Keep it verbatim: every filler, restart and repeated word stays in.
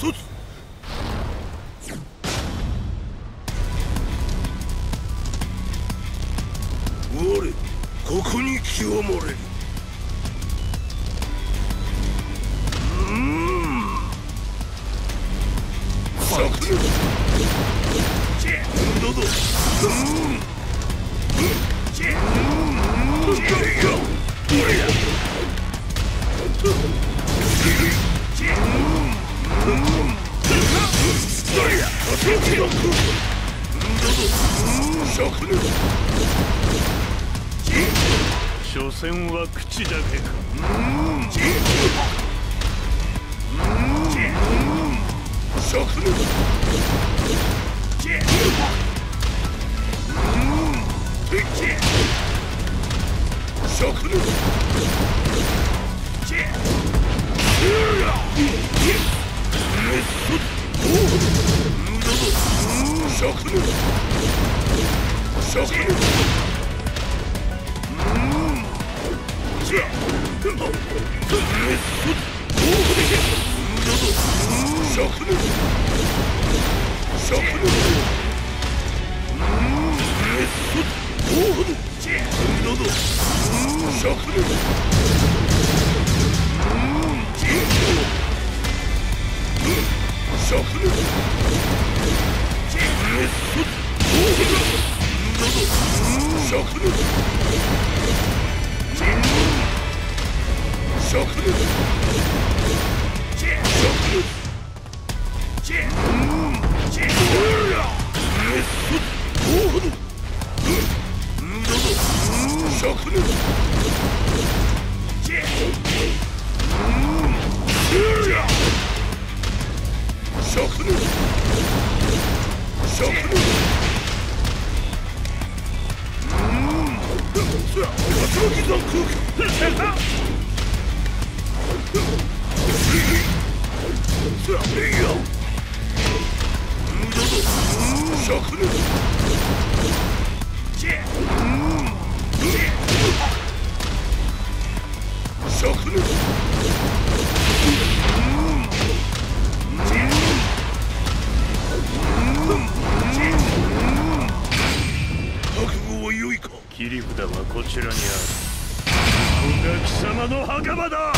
卒。我ここに気を漏れる。うーんさくぬどどうんチェうんチェいやどれだチェうんどれだそっちの空どどうんさくぬ所詮は口だけか。うんチェうんさくぬチェシャクヌチェうらメッソおうどどシャクヌシャクヌうんチェメッソおうどどシャクヌシャクヌうんメッソおうどチェどどシャクヌうんチェシャクヌチェメッソおうどどシャクヌチェシャクヌチェシャクヌチェうんチェうらメッソおうどシャクヌチェうんシャクヌシャクヌうんさあ竜巻山空気さあいいようんどどシャクヌチェうんシャクヌ覚悟は良いか。切り札はこちらにある。ここが貴様の墓場だ。